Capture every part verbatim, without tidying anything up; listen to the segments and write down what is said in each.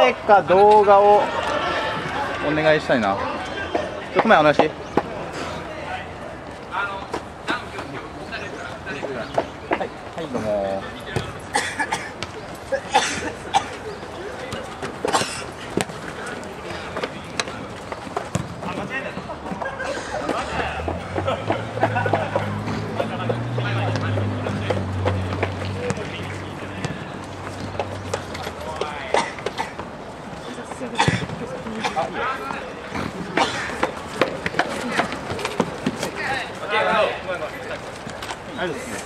か動画をお願いしたいな。ちょっと前お願いし。はい、はい、どうも。ありですね。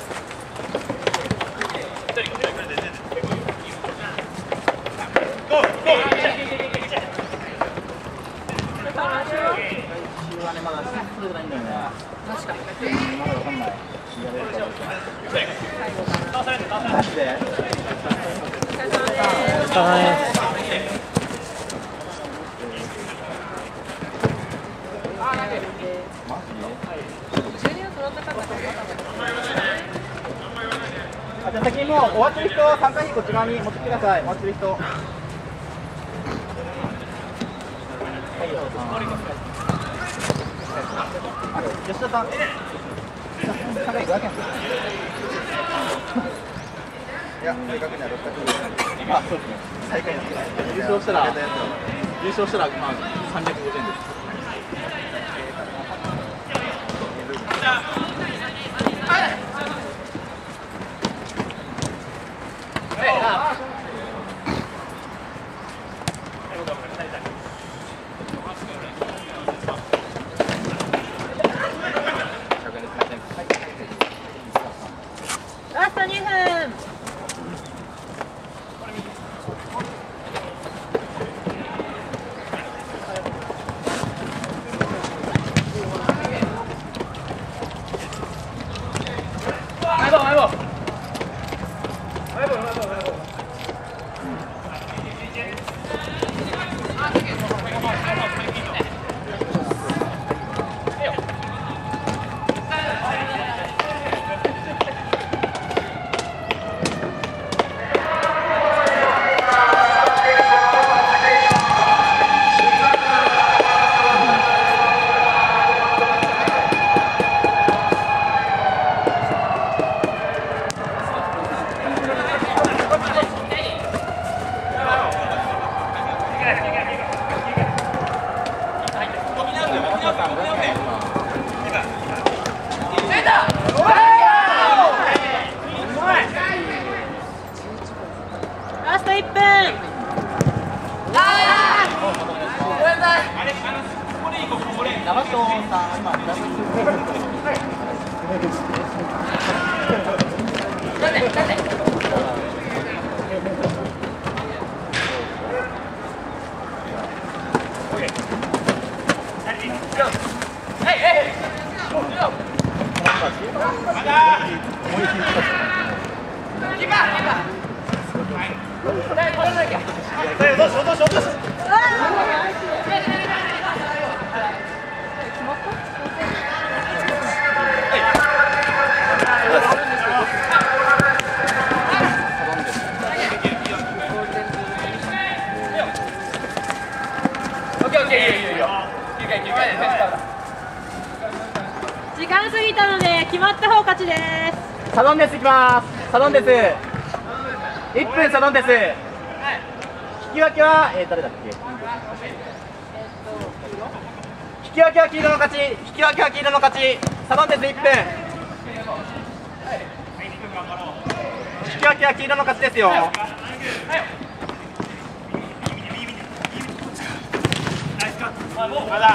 まだシンプルないんだよね。確かに。まだわかんない。やれるかどうか。マジで。お疲れ様です。マジで。あ、じゃあ先にもう終わってる人は参加費こっち側に持ってきてください。終わってる人。はい。あ、吉田さん。参加費ごひゃくえん。いや、正確にはろっぴゃくえん。あ、そうですね。最下位なんです。優勝したら、優勝したら、まあ、さんびゃくごじゅうえんです。 ラストにふん。ラストいっぷん。 長藤さん、今、 時間過ぎたので決まった方勝ちです。 サドンデスいきます。サドンデス。いっぷんサドンデス。引き分けは、えー、誰だっけ。引き分けは黄色の勝ち。引き分けは黄色の勝ち。サドンデスいっぷん。引き分けは黄色の勝ちですよ。まだ。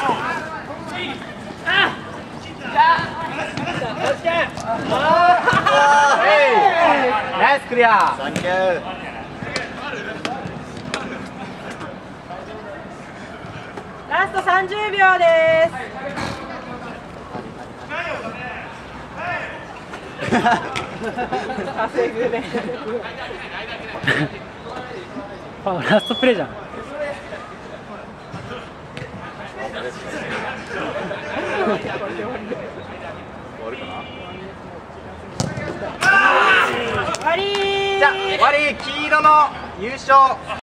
ナイスクリア。サンキュー。 ラストさんじゅうびょうです。稼ぐね。 あ、ラストプレーじゃん。 終わりー。 じゃあ終わり、黄色の優勝。